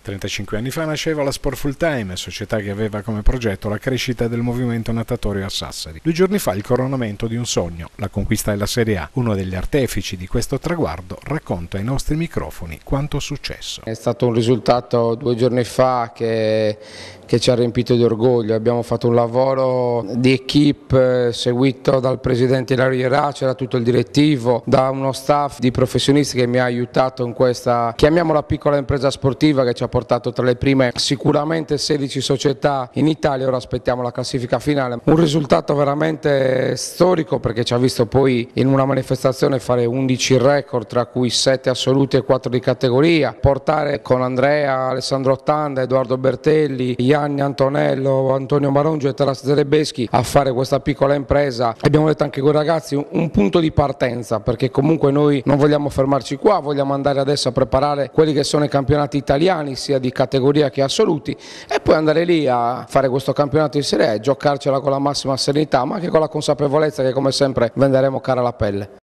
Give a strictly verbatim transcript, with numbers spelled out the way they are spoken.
trentacinque anni fa nasceva la Sport Full Time, società che aveva come progetto la crescita del movimento natatorio a Sassari. Due giorni fa il coronamento di un sogno, la conquista della Serie A. Uno degli artefici di questo traguardo racconta ai nostri microfoni quanto successo. È stato un risultato due giorni fa che, che ci ha riempito di orgoglio. Abbiamo fatto un lavoro di equipe seguito dal presidente Ilario Ieraccia, da tutto il direttivo, da uno staff di professionisti che mi ha aiutato in questa, chiamiamola piccola impresa sportiva, che ci ha portato tra le prime sicuramente sedici società in Italia. Ora aspettiamo la classifica finale. Un risultato veramente storico, perché ci ha visto poi in una manifestazione fare undici record, tra cui sette assoluti e quattro di categoria, portare con Andrea, Alessandro Ottanda, Edoardo Bertelli, Gianni Antonello, Antonio Marongio e Taras Zerebeschi a fare questa piccola impresa. Abbiamo detto anche con i ragazzi un, un punto di partenza, perché comunque noi non vogliamo fermarci qua, vogliamo andare adesso a preparare quelli che sono i campionati italiani, sia di categoria che assoluti, e poi andare lì a fare questo campionato di Serie A e giocarcela con la massima serenità, ma anche con la consapevolezza che come sempre venderemo cara la pelle.